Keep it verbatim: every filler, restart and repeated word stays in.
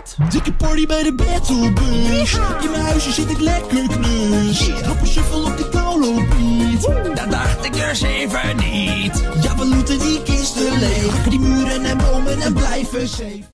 Wat? Dikke party bij de battlebus. In mijn huisje zit ik lekker knus. Drop een shuffle op de Paulo beat. Dat dacht ik dus even niet. Ja, we looten die kisten leeg. Hakken die muren en bomen en blijven safe.